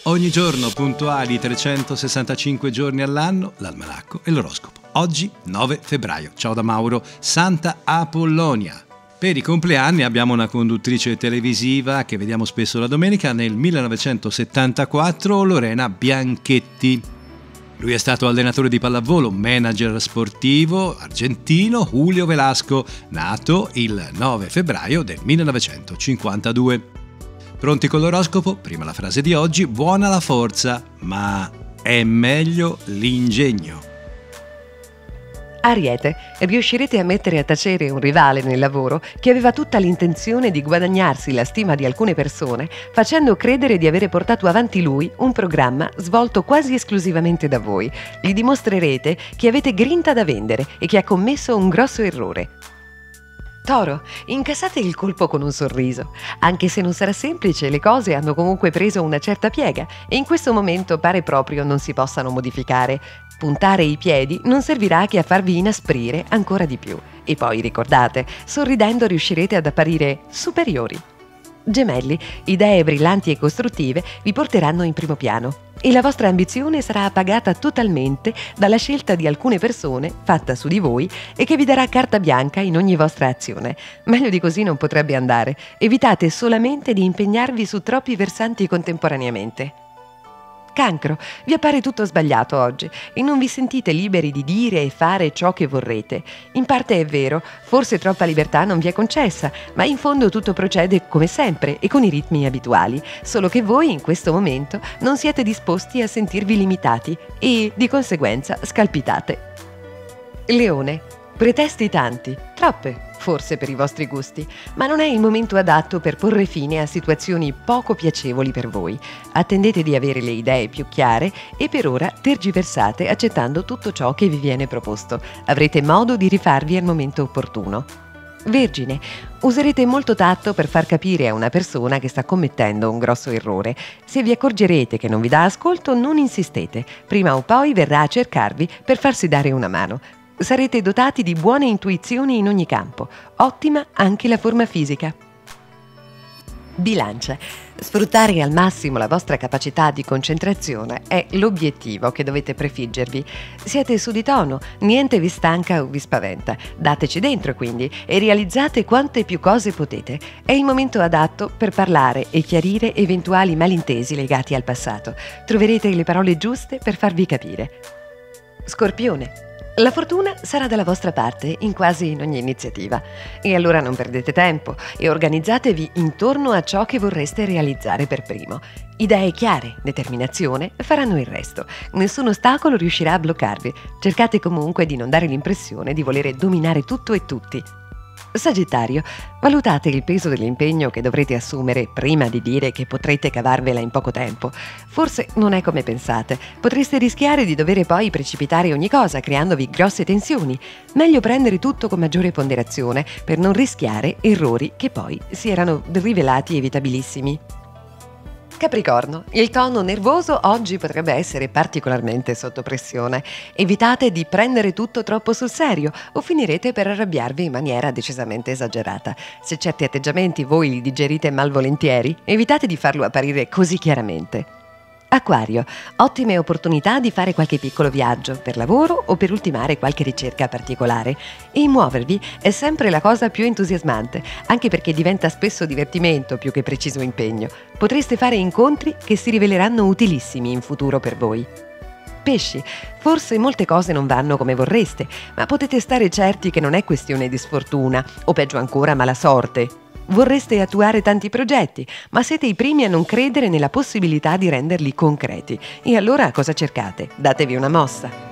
Ogni giorno, puntuali 365 giorni all'anno, l'almanacco e l'oroscopo. Oggi 9 febbraio. Ciao da Mauro. Santa Apollonia. Per i compleanni abbiamo una conduttrice televisiva che vediamo spesso la domenica. Nel 1974 Lorena Bianchetti. Lui è stato allenatore di pallavolo, manager sportivo argentino Julio Velasco, nato il 9 febbraio del 1952. Pronti con l'oroscopo? Prima la frase di oggi: buona la forza, ma è meglio l'ingegno. Ariete, riuscirete a mettere a tacere un rivale nel lavoro che aveva tutta l'intenzione di guadagnarsi la stima di alcune persone, facendo credere di avere portato avanti lui un programma svolto quasi esclusivamente da voi. Gli dimostrerete che avete grinta da vendere e che ha commesso un grosso errore. Toro, incassate il colpo con un sorriso. Anche se non sarà semplice, le cose hanno comunque preso una certa piega e in questo momento pare proprio non si possano modificare. Puntare i piedi non servirà che a farvi inasprire ancora di più. E poi ricordate, sorridendo riuscirete ad apparire superiori. Gemelli, idee brillanti e costruttive vi porteranno in primo piano e la vostra ambizione sarà pagata totalmente dalla scelta di alcune persone fatta su di voi e che vi darà carta bianca in ogni vostra azione. Meglio di così non potrebbe andare. Evitate solamente di impegnarvi su troppi versanti contemporaneamente. Cancro, vi appare tutto sbagliato oggi e non vi sentite liberi di dire e fare ciò che vorrete. In parte è vero, forse troppa libertà non vi è concessa, ma in fondo tutto procede come sempre e con i ritmi abituali, solo che voi in questo momento non siete disposti a sentirvi limitati e, di conseguenza, scalpitate. Leone, pretesti tanti, troppe, forse per i vostri gusti, ma non è il momento adatto per porre fine a situazioni poco piacevoli per voi. Attendete di avere le idee più chiare e per ora tergiversate accettando tutto ciò che vi viene proposto. Avrete modo di rifarvi al momento opportuno. Vergine, userete molto tatto per far capire a una persona che sta commettendo un grosso errore. Se vi accorgerete che non vi dà ascolto, non insistete. Prima o poi verrà a cercarvi per farsi dare una mano. Sarete dotati di buone intuizioni in ogni campo, ottima anche la forma fisica. Bilancia, sfruttare al massimo la vostra capacità di concentrazione è l'obiettivo che dovete prefiggervi. Siete su di tono, niente vi stanca o vi spaventa. Dateci dentro quindi e realizzate quante più cose potete. È il momento adatto per parlare e chiarire eventuali malintesi legati al passato. Troverete le parole giuste per farvi capire. Scorpione, la fortuna sarà dalla vostra parte in quasi in ogni iniziativa. E allora non perdete tempo e organizzatevi intorno a ciò che vorreste realizzare per primo. Idee chiare, determinazione faranno il resto. Nessun ostacolo riuscirà a bloccarvi. Cercate comunque di non dare l'impressione di volere dominare tutto e tutti. Sagittario, valutate il peso dell'impegno che dovrete assumere prima di dire che potrete cavarvela in poco tempo. Forse non è come pensate. Potreste rischiare di dover poi precipitare ogni cosa, creandovi grosse tensioni. Meglio prendere tutto con maggiore ponderazione per non rischiare errori che poi si erano rivelati evitabilissimi. Capricorno, il tono nervoso oggi potrebbe essere particolarmente sotto pressione. Evitate di prendere tutto troppo sul serio o finirete per arrabbiarvi in maniera decisamente esagerata. Se certi atteggiamenti voi li digerite malvolentieri, evitate di farlo apparire così chiaramente. Acquario, ottime opportunità di fare qualche piccolo viaggio per lavoro o per ultimare qualche ricerca particolare. E muovervi è sempre la cosa più entusiasmante, anche perché diventa spesso divertimento più che preciso impegno. Potreste fare incontri che si riveleranno utilissimi in futuro per voi. Pesci, forse molte cose non vanno come vorreste, ma potete stare certi che non è questione di sfortuna o peggio ancora mala sorte. Vorreste attuare tanti progetti, ma siete i primi a non credere nella possibilità di renderli concreti. E allora cosa cercate? Datevi una mossa.